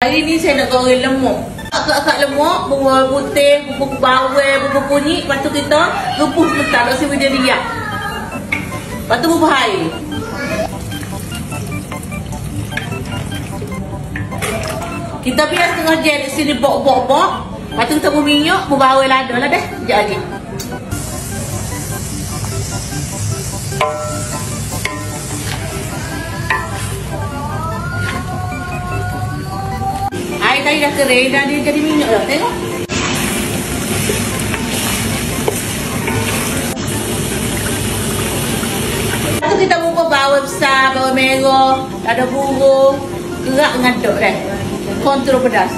Hari ni saya nak goreng lemuk. Agak-agak lemuk, bubur putih, bubur bawang, bubur kunyit. Lepas tu kita rebus letak kat sini dia riak. Lepas tu bubur air. Kita biar setengah jam di sini bok-bok-bok. Lepas tu kita berminyak, berbawang lada lah dah. Sekejap lagi. Air tadi dah kering dan dia jadi minyak dah. Tengok. Lepas tu kita bubuh bawang besar, bawang merah, lada burung, gerak ngaduk dah. Kontrol pedas.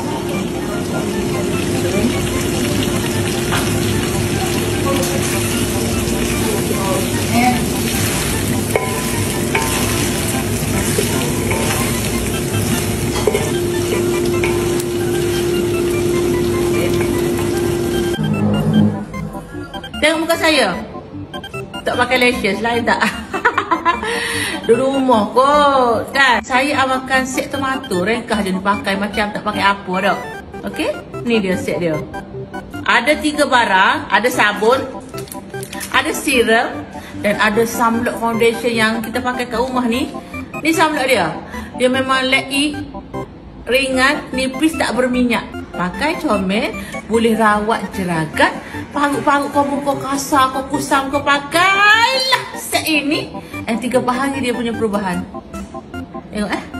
Tengok muka saya. Tak pakai lashes, lain tak? Di rumah kot kan. Saya amalkan set tomato. Rekah je dipakai macam tak pakai apa dah. Okey? Ni dia set dia. Ada 3 barang. Ada sabun, ada serum, dan ada sunblock foundation yang kita pakai kat rumah ni. Ni sunblock dia. Dia memang light, ringan, nipis, tak berminyak. Pakai comel, boleh rawat jeragat. Parut-parut kau muka kasar, kau kusam, kau pakailah set ini. Dan 3 hari dia punya perubahan. Tengok